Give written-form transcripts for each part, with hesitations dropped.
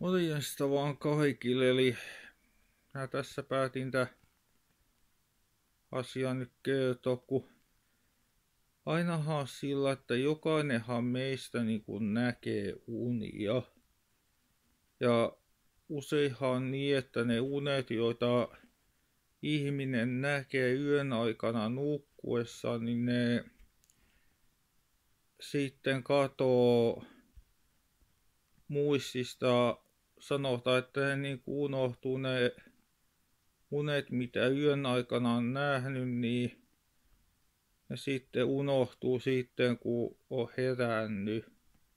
Morjesta vaan kaikille, eli mä tässä päätin tää asian nyt kertoa, kun ainahan sillä, että jokainenhan meistä niinku näkee unia. Ja useinhan niin, että ne unet, joita ihminen näkee yön aikana nukkuessa, niin ne sitten katoo muistista. Sanotaan, että ne niinku unohtuu ne unet, mitä yön aikana on nähnyt, niin ne sitten unohtuu sitten, kun on herännyt.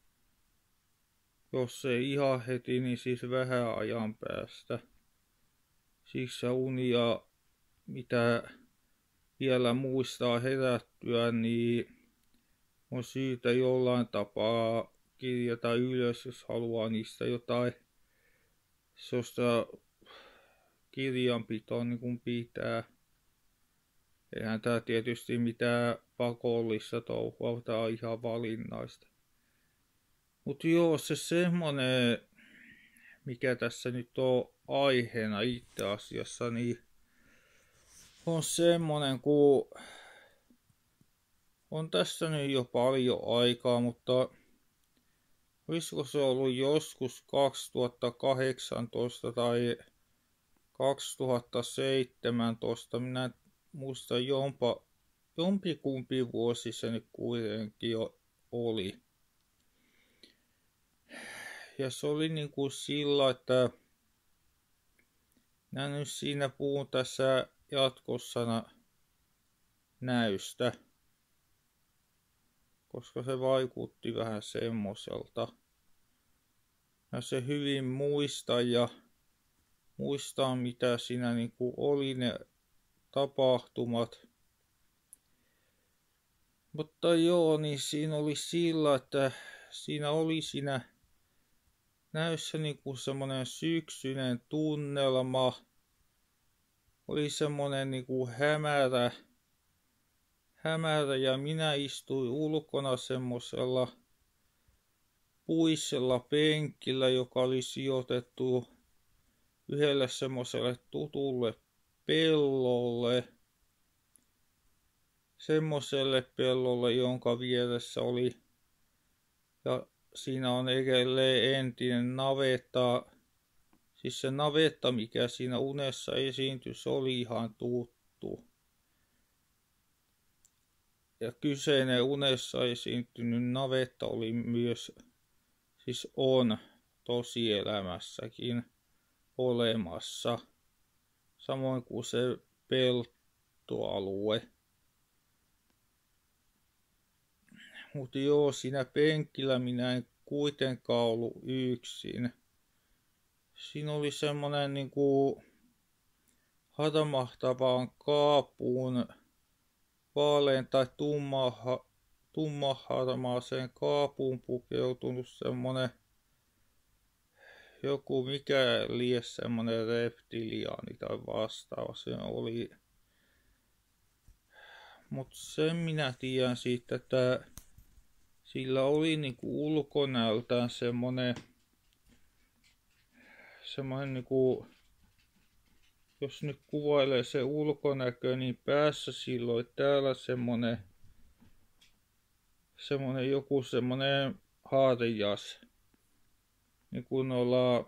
Jos ei ihan heti, niin siis vähän ajan päästä. Siksi se unia, mitä vielä muistaa herättyä, niin on syytä jollain tapaa kirjata ylös, jos haluaa niistä jotain sellaista kirjanpitoa niin kuin pitää. Eihän tää tietysti mitään pakollista touhua, tää on ihan valinnaista. Mut joo, se semmonen, mikä tässä nyt on aiheena itse asiassa, niin on semmonen, kun on tässä nyt jo paljon aikaa, mutta olisiko se ollut joskus 2018 tai 2017, minä en muista jompikumpi vuosi se nyt kuitenkin jo oli. Ja se oli niinku sillä, että minä nyt siinä puhun tässä jatkossa näystä, koska se vaikutti vähän semmoiselta. Ja se hyvin muistaa mitä siinä niinku oli ne tapahtumat. Mutta joo, niin siinä oli sillä, että siinä oli siinä näyssä niinku semmonen syksyinen tunnelma. Oli semmonen niinku hämärä ja minä istuin ulkona semmosella puisella penkillä, joka oli sijoitettu yhdelle semmoselle tutulle pellolle. Semmoselle pellolle, jonka vieressä oli, ja siinä on edelleen entinen navetta. Siis se navetta, mikä siinä unessa esiintyi, se oli ihan tuttu. Ja kyseinen unessa esiintynyt navetta oli myös, siis on tosielämässäkin olemassa. Samoin kuin se peltoalue. Mutta joo, siinä penkillä minä en kuitenkaan ollut yksin. Siinä oli semmonen niinku harmahtavaan kaapuun, vaalean tai tummaharmaaseen kaapuun pukeutunut semmonen joku, mikä lie semmonen reptiliaani tai vastaava se oli. Mut sen minä tiedän siitä, että sillä oli niinku ulkonäöltään semmonen niinku, jos nyt kuvailee se ulkonäkö, niin päässä silloin täällä semmonen joku semmonen harjas. Niin kun ollaan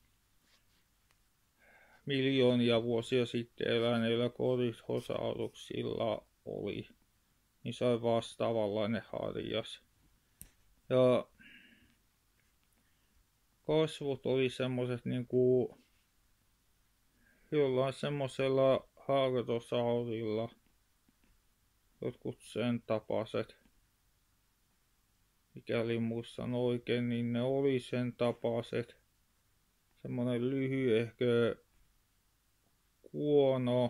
miljoonia vuosia sitten eläneillä korisosauruksilla oli, niin se oli vastaavanlainen harjas. Ja kasvot oli semmoset niinku jollain semmosella hartosaurilla, jotkut sen tapaset, mikäli muistan oikein, niin ne oli sen tapaset. Semmonen lyhyehkö kuono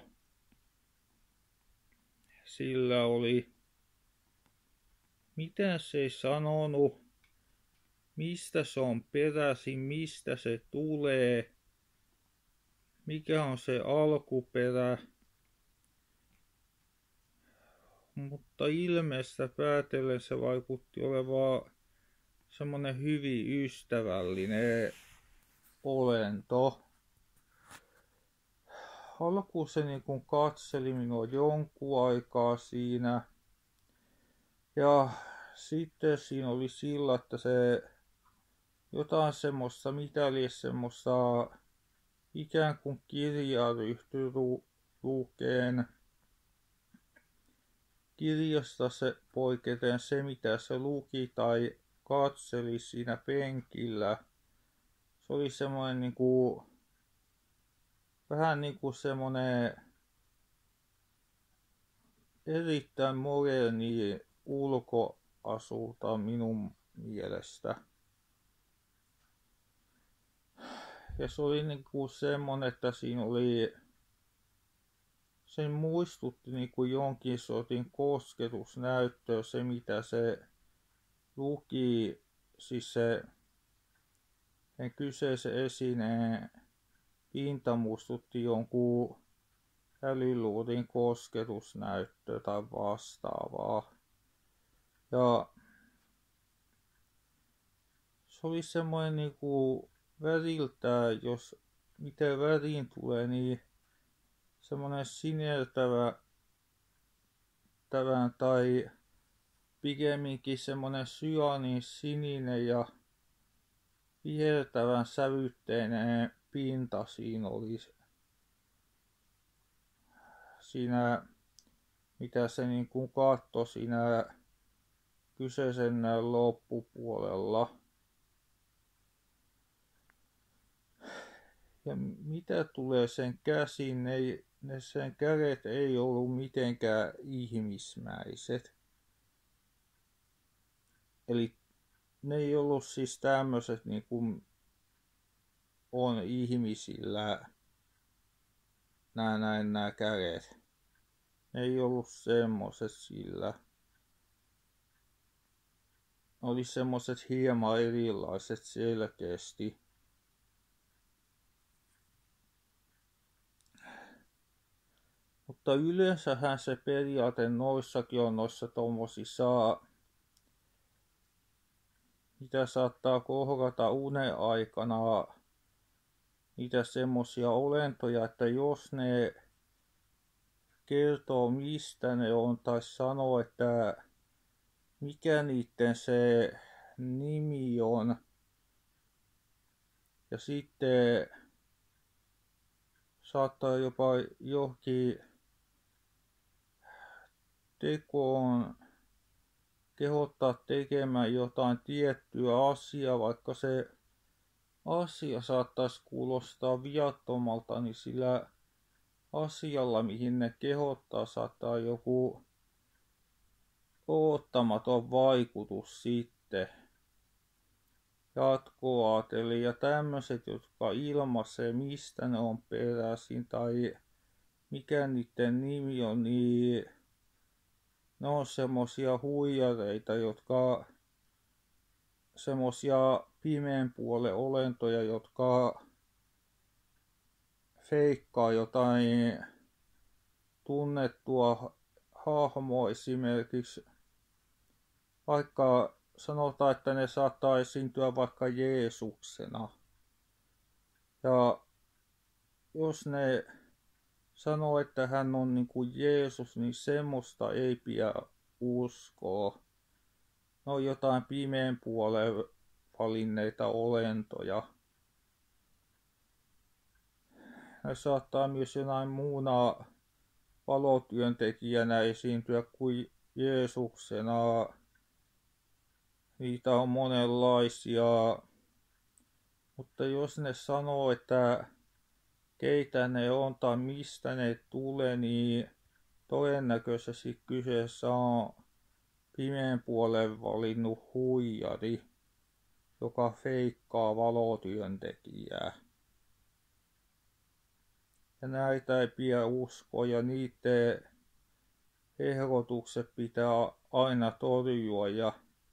sillä oli. Mitä se ei sanonut, mistä se on peräisin, mistä se tulee, mikä on se alkuperä. Mutta ilmeestä päätellen se vaikutti olevan semmonen hyvin ystävällinen olento. Alkuun se niin kuin katseli minua jonkun aikaa siinä. Ja sitten siinä oli sillä, että se jotain semmoista, mitä lie semmoista ikään kuin kirjaa ryhtyi lukeen. Kirjasta se poiketen se, mitä se luki tai katseli siinä penkillä. Se oli semmoinen niinku, vähän niinku semmoinen erittäin moderni ulkoasulta minun mielestä. Ja se oli niinku semmonen, että siinä oli, se muistutti niinku jonkin sortin kosketusnäyttöä, se mitä se luki, siis sen kyseisen esineen pinta muistutti jonkun älyluurin kosketusnäyttöä tai vastaavaa. Ja se oli semmoinen niinku väriltään, jos miten väriin tulee, niin semmoinen sinertävä tai pikemminkin semmoinen syaniin sininen ja vihertävän sävytteinen pinta siinä oli siinä, mitä se niin kuin katsoi siinä kyseisen loppupuolella. Ja mitä tulee sen käsiin, sen kädet ei ollut mitenkään ihmismäiset. Eli ne ei ollut siis tämmöiset niin kuin on ihmisillä nämä kädet. Ne ei ollut semmoiset sillä. Oli semmoiset hieman erilaiset selkeästi. Mutta yleensähän se periaate noissakin on noissa tommosissa, mitä saattaa kohdata unen aikana, niitä semmosia olentoja, että jos ne kertoo mistä ne on tai sanoo, että mikä niiden se nimi on, ja sitten saattaa jopa johonkin tekoon kehottaa tekemään jotain tiettyä asiaa, vaikka se asia saattaisi kuulostaa viattomalta, niin sillä asialla, mihin ne kehottaa, saattaa joku oottamaton vaikutus sitten jatkoa ajatellen. Ja tämmöiset, jotka ilmaisee, mistä ne on peräisin tai mikä niiden nimi on, niin ne on semmosia huijareita, jotka semmosia pimeän puolen olentoja, jotka feikkaa jotain tunnettua hahmoa, esimerkiksi vaikka sanotaan, että ne saattaa esiintyä vaikka Jeesuksena. Ja jos ne sanoo, että hän on niin kuin Jeesus, niin semmoista ei pidä uskoa. Ne on jotain pimeän puolen valinneita olentoja. Ne saattaa myös jonain muuna valotyöntekijänä esiintyä kuin Jeesuksena. Niitä on monenlaisia. Mutta jos ne sanoo, että keitä ne on tai mistä ne tulee, niin todennäköisesti kyseessä on pimeän puolen valinnut huijari, joka feikkaa valotyöntekijää. Ja näitä ei pidä uskoa ja niiden ehdotukset pitää aina torjua ja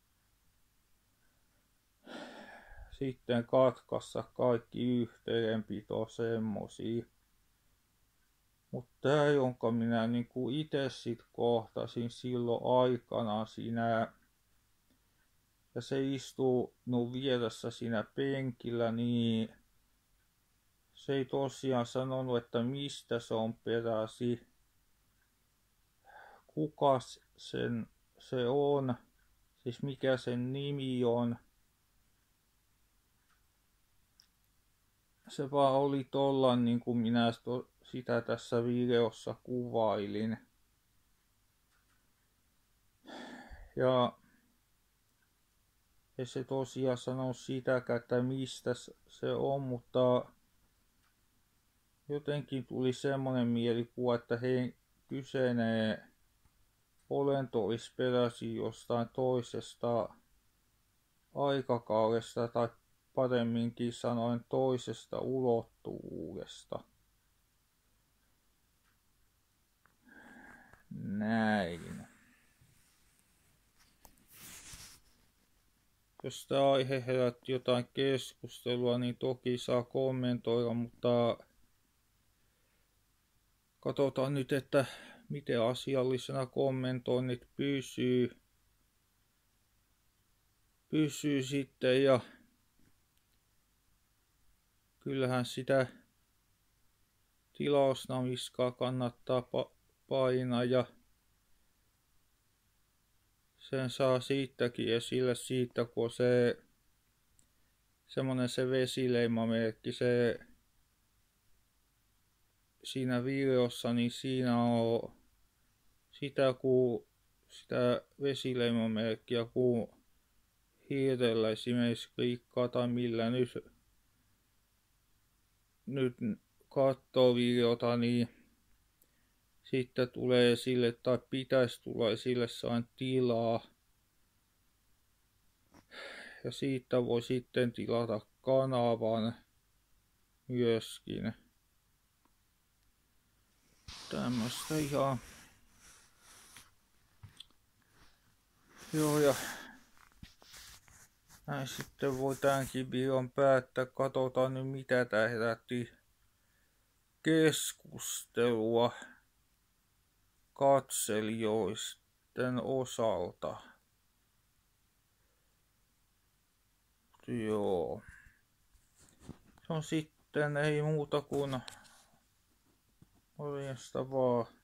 sitten katkaista kaikki yhteydenpito semmosia. Mutta tää, jonka minä niinku ite sit kohtasin silloin aikana siinä, ja se istuu vieressä siinä penkillä, niin se ei tosiaan sanonut, että mistä se on peräisin, kuka se on, siis mikä sen nimi on. Se vaan oli tollan niin kuin minä sitä tässä videossa kuvailin. Ja ei se tosiaan sano sitäkään, että mistä se on, mutta jotenkin tuli semmoinen mielikuva, että kyseinen olento olisi peräisin jostain toisesta aikakaudesta tai paremminkin sanoen toisesta ulottuvuudesta. Näin. Jos tämä aihe herätti jotain keskustelua, niin toki saa kommentoida, mutta katsotaan nyt, että miten asiallisena kommentoinnit pysyy sitten, ja kyllähän sitä tilausnaviskaa kannattaa painaa, ja sen saa siitäkin esille siitä, kun semmonen se vesileimamerkki, siinä videossa, niin siinä on sitä vesileimamerkkiä, kun hiirellä esimerkiksi klikkaa tai millä nyt katsoo videota, niin sitten tulee esille tai pitäisi tulla esille sain tilaa. Ja siitä voi sitten tilata kanavan myöskin. Tämmöstä ihan. Joo, ja näin sitten voi tämänkin videon päättää. Katsotaan nyt mitä tää herätti keskustelua katselijoisten osalta. Joo. Se on sitten ei muuta kuin morjesta vaan.